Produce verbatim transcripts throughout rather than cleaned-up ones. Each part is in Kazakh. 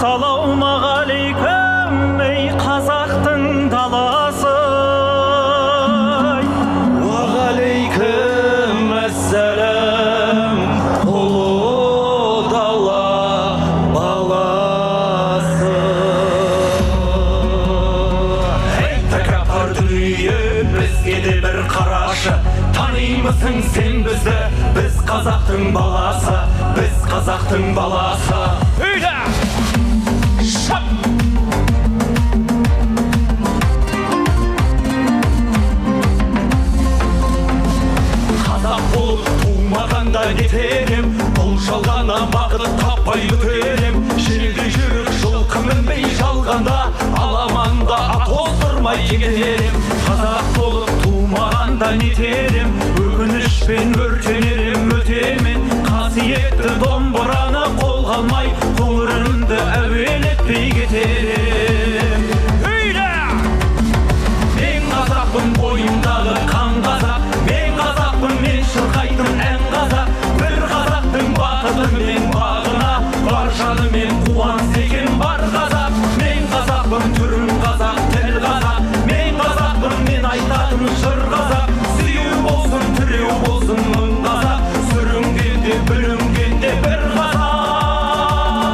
Ассалаумағалейкум, ей қазақтың даласы. Уағалейкум ассалам, ұлы дала баласы. Ей тәкаппар дүние, бізге де бір қарашы. Танимысың сен бізді, біз қазақтың баласы, біз қазақтың баласы. Үйді! Шап! Қазақ болып тумағанда кетерем, бұл жалғаннан бақыт таппай өтерем. Желде жүрік жылқы мінбей жалғанда, аламанда ат оздырмай кетерем. Қазақ болып тумағанда нетерем, өкінішпен өртенерем, өтемен. Қасиетті домбыраны қолға алмай, қоңырымды әуелетпей кетерем. Үйді! Мен қазақпын, бойымдағы қан қазақ. Мен қазақпын, мен шырқайтын ән қазақ. Бір қазақтың бақыты мен бағына, бар жанымен қуаныс екен бар қазақ. Мен қазақпын, түрім қазақ, тіл қазақ. Мен қазақпын, мен айтатын жыр қазақ. Сүйеу болсын, түреу болсын мың қазақ. Сүрінгенде, бүлінгенде бір қазақ.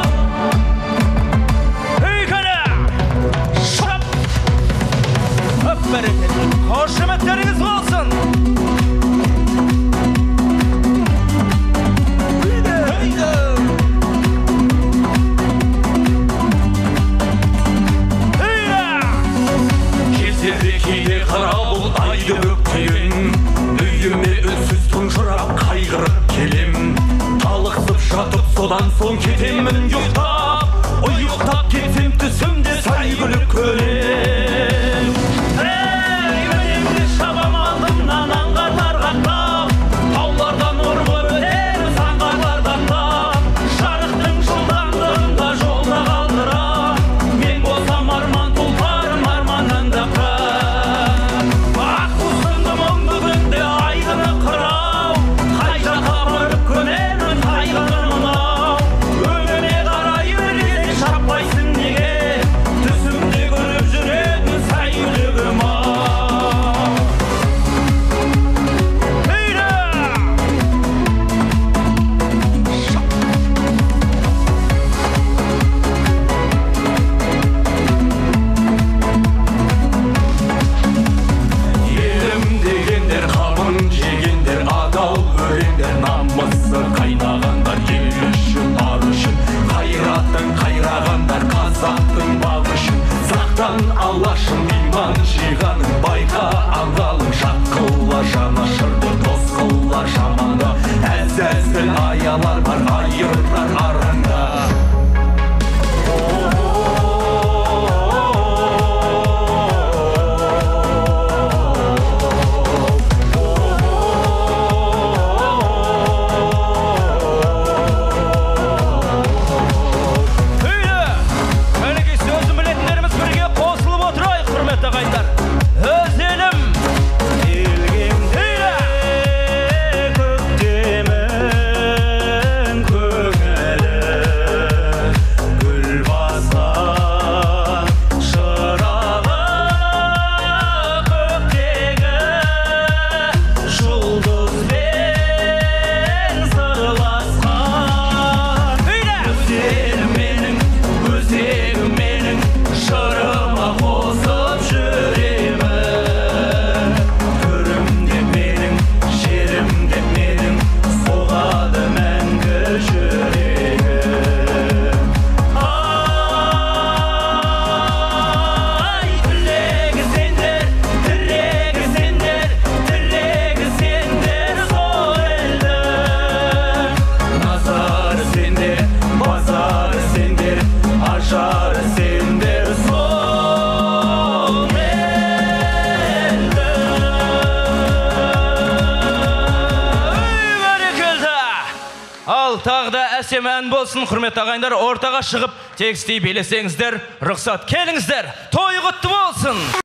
Үйкені! Шап! Өп бәрекелді! Қошеметтеріңіз болсын! Кейде қара бұл айды өктеген, үйіме үнсіз тұнжырап қайғырып келем. Талықсып жатып содан соң кетемін ұйықтап, ұйықтап кетсем түсімде сай күліп көрем. Ей, өтемде шабам алдымнан аңғарлар қақтап, таулардан ұрғы өтер саңғарлар қақтап. Жарықтың жылдамдығында жолда қалдырам, мен болсам арман тұлпарым арманында қайнағандар ел үшін, ар үшін, қайраттың қайрағандар қазақтың бағы үшін. Сақтан алашым иман жиғаның байқа аңғалың, жат қылла жанашырды дос қылла жаманды. Әз-әзіл аялар бар, айырар араңда. Ал тағы да әсем ән болсын, құрметті ағайындар, ортаға шығып текстей белесеңіздер, рұқсат келіңіздер, той құтты болсын.